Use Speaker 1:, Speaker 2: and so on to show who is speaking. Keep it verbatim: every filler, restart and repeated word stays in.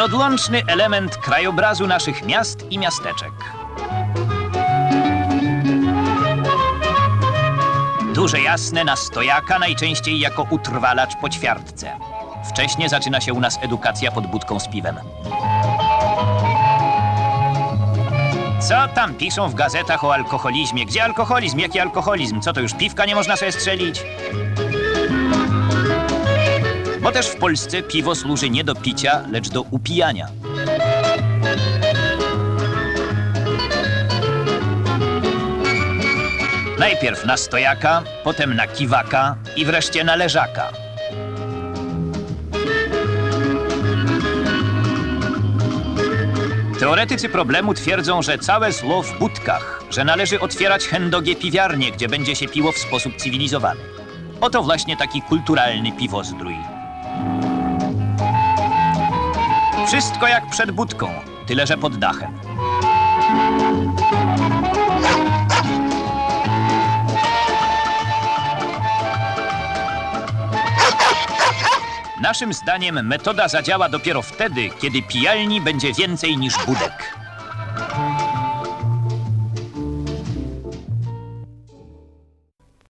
Speaker 1: Nieodłączny element krajobrazu naszych miast i miasteczek. Duże jasne na stojaka, najczęściej jako utrwalacz po ćwiartce. Wcześnie zaczyna się u nas edukacja pod budką z piwem. Co tam piszą w gazetach o alkoholizmie? Gdzie alkoholizm? Jaki alkoholizm? Co to już piwka nie można sobie strzelić? Bo też w Polsce piwo służy nie do picia, lecz do upijania. Najpierw na stojaka, potem na kiwaka i wreszcie na leżaka. Teoretycy problemu twierdzą, że całe zło w budkach, że należy otwierać chędogie piwiarnie, gdzie będzie się piło w sposób cywilizowany. Oto właśnie taki kulturalny piwozdrój. Wszystko jak przed budką, tyle że pod dachem. Naszym zdaniem metoda zadziała dopiero wtedy, kiedy pijalni będzie więcej niż budek.